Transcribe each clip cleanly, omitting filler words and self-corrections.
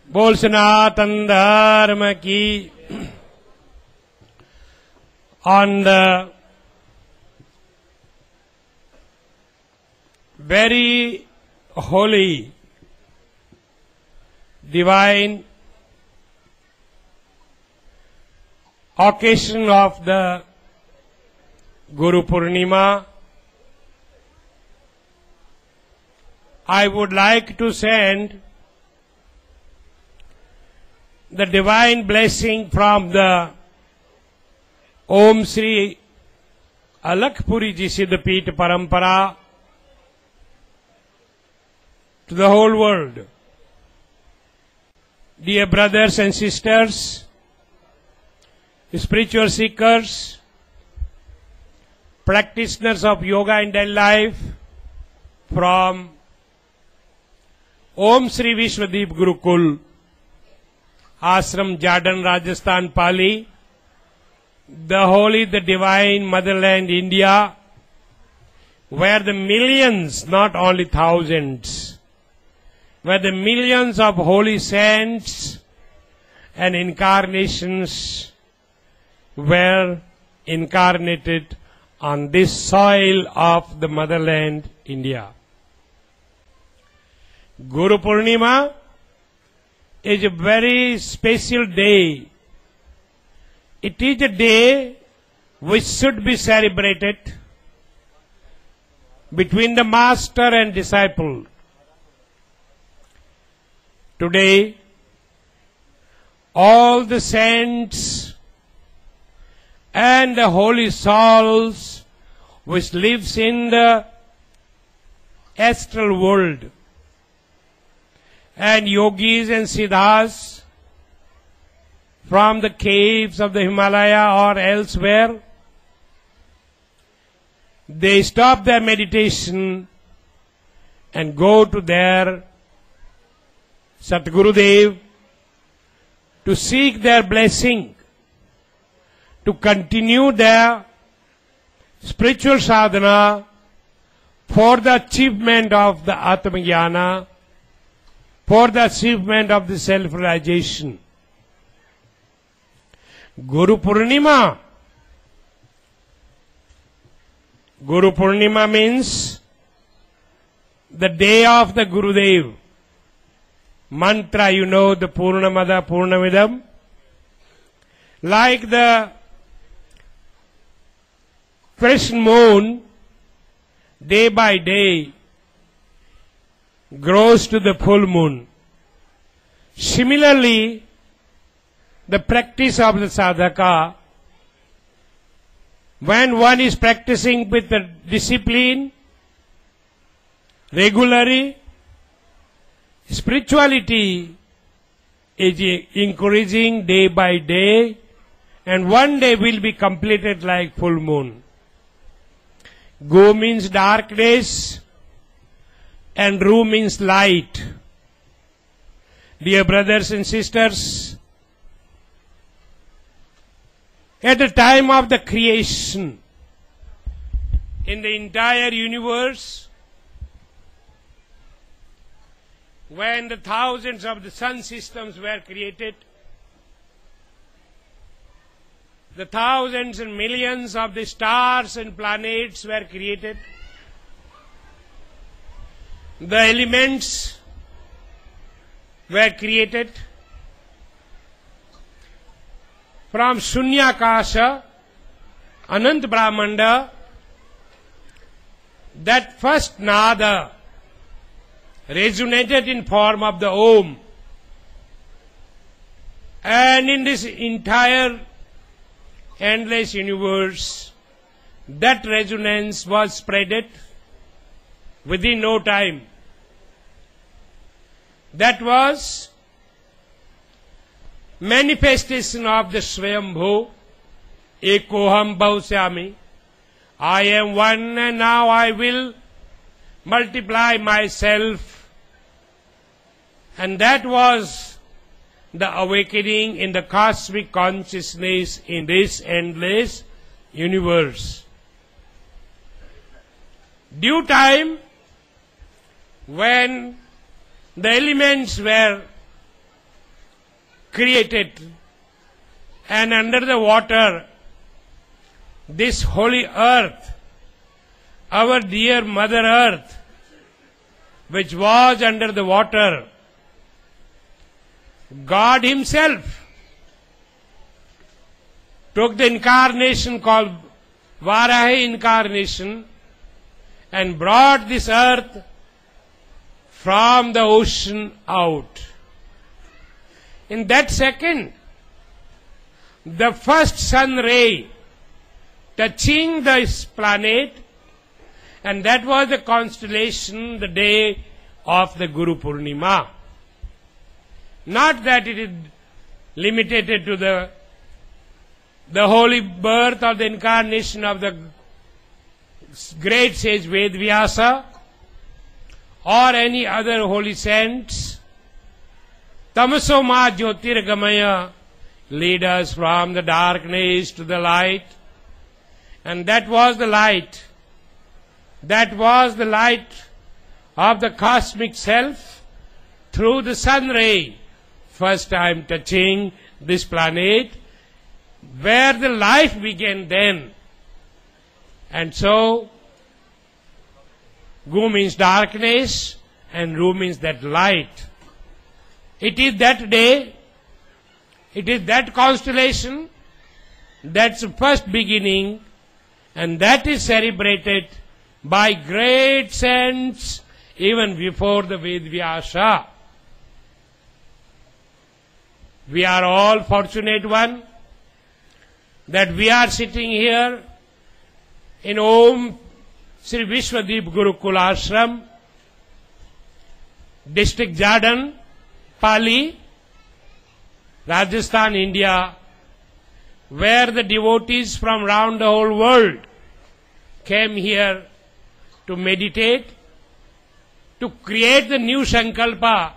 बोल सनातन धर्म की. On the very holy, divine occasion of the Guru Purnima, I would like to send the divine blessing from the Om Sri Alakpuri Ji Siddhapeeth Parampara to the whole world. Dear brothers and sisters, spiritual seekers, practitioners of yoga in daily life, from Om Sri Vishwa Gurukul, Ashram, Jadan, Rajasthan, Pali, the holy, the divine motherland India, where the millions, not only thousands, where the millions of holy saints and incarnations were incarnated on this soil of the motherland India. Guru Purnima is a very special day. It is a day which should be celebrated between the master and disciple. Today, all the saints and the holy souls which lives in the astral world, and yogis and siddhas from the caves of the Himalaya or elsewhere, they stop their meditation and go to their Satgurudev to seek their blessing, to continue their spiritual sadhana for the achievement of the Atmajnana, for the achievement of the self-realization. Guru Purnima. Guru Purnima means the day of the Gurudev. Mantra, you know, the Purnamada Purnamidam. Like the fresh moon, day by day, grows to the full moon. Similarly, the practice of the sadhaka, when one is practicing with the discipline, regularly, spirituality is increasing day by day, and one day will be completed like full moon. Go means darkness, and Ru means light. Dear brothers and sisters, at the time of the creation, in the entire universe, when the thousands of the sun systems were created, the thousands and millions of the stars and planets were created, the elements were created, from Shunyakasha, Anant Brahmanda, that first Nada resonated in form of the Om. And in this entire endless universe, that resonance was spreaded within no time. That was manifestation of the Swayambhu, Ekoham Bhausyami. I am one and now I will multiply myself. And that was the awakening in the cosmic consciousness in this endless universe. Due time, when the elements were created, and under the water, this holy earth, our dear Mother Earth, which was under the water, God Himself took the incarnation called Varaha incarnation and brought this earth from the ocean out. In that second, the first sun ray touching this planet, and that was the constellation, the day of the Guru Purnima. Not that it is limited to the holy birth or the incarnation of the great sage Vyasa or any other holy saints. Tamaso ma jyotirgamaya, lead us from the darkness to the light. And that was the light. That was the light of the cosmic self through the sun ray, first time touching this planet, where the life began then. And so, Gu means darkness and Ru means that light. It is that day, it is that constellation, that's the first beginning, and that is celebrated by great saints even before the Vyasa. We are all fortunate one that we are sitting here in Om Sri Vishwadeep Gurukul Ashram, district Jadan, Pali, Rajasthan, India, where the devotees from around the whole world came here to meditate, to create the new Sankalpa,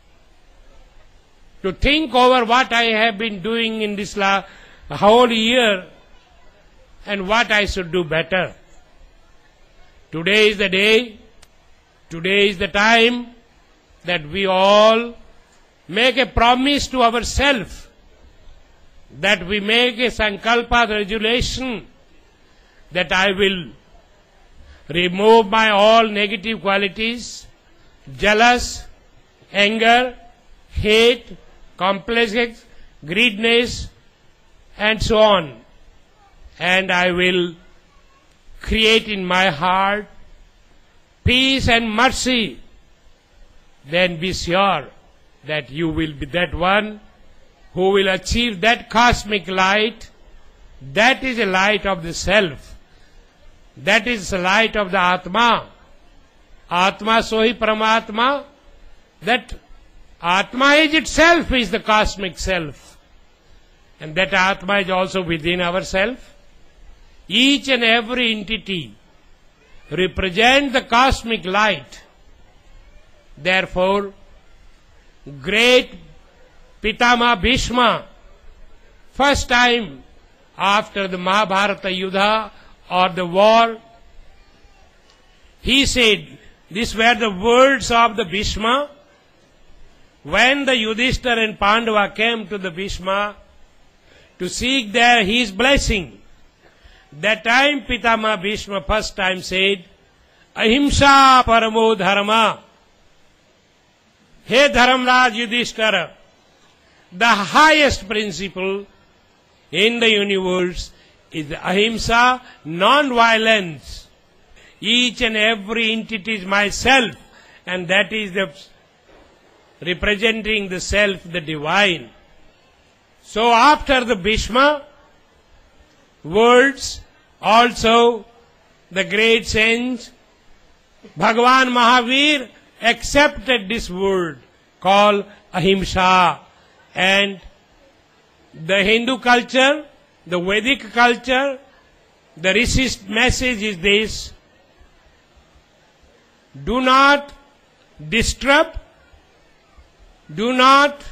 to think over what I have been doing in this whole year and what I should do better. Today is the day, today is the time that we all make a promise to ourselves, that we make a Sankalpa resolution that I will remove my all negative qualities, jealous, anger, hate, complex, greediness, and so on. And I will create in my heart peace and mercy. Then be sure that you will be that one who will achieve that cosmic light. That is the light of the self. That is the light of the Atma. Atma sohi Paramatma. That Atma is itself is the cosmic self. And that Atma is also within ourselves. Each and every entity represents the cosmic light. Therefore, great Pitama Bhishma, first time after the Mahabharata Yuddha or the war, he said, these were the words of the Bhishma. When the Yudhishthira and Pandava came to the Bhishma to seek his blessing, that time Pitama Bhishma first time said, Ahimsa paramo dharma. Hey Dharamraj Yudhishthira, the highest principle in the universe is ahimsa, non-violence. Each and every entity is myself, and that is the representing the self, the divine. So after the Bhishma words, also the great saints, Bhagavan Mahavir accepted this word called ahimsa. And the Hindu culture, the Vedic culture, the rishis message is this: do not disturb, do not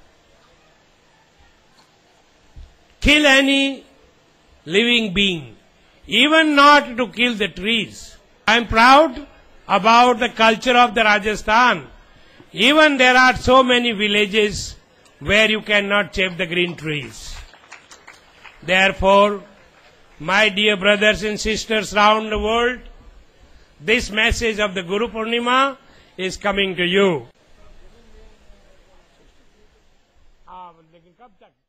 kill any living being, even not to kill the trees. I am proud about the culture of the Rajasthan. Even there are so many villages where you cannot chop the green trees. Therefore, my dear brothers and sisters round the world, this message of the Guru Purnima is coming to you.